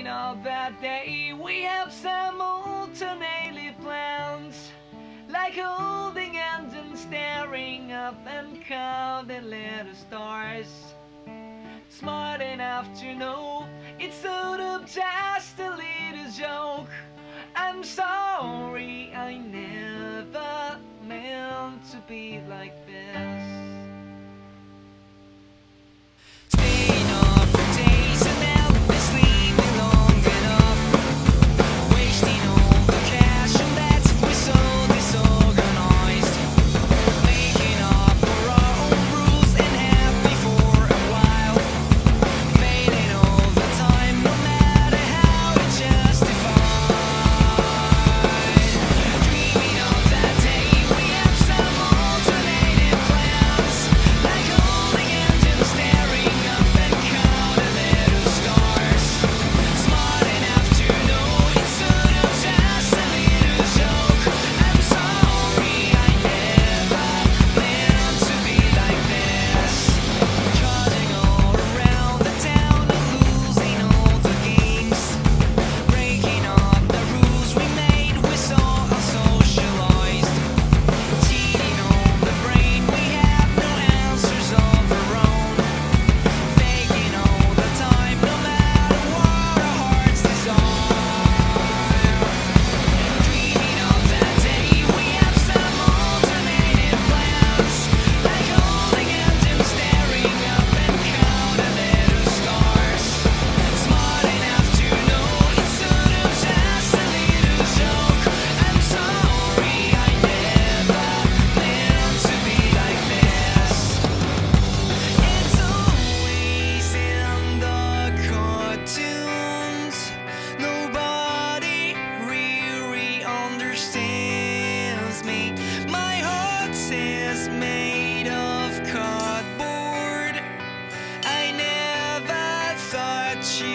Speaking of that day, we have some alternative plans, like holding hands and staring up and counting little stars. Smart enough to know it's sort of just a little joke. I'm sorry, I never meant to be like this. Made of cardboard. I never thought you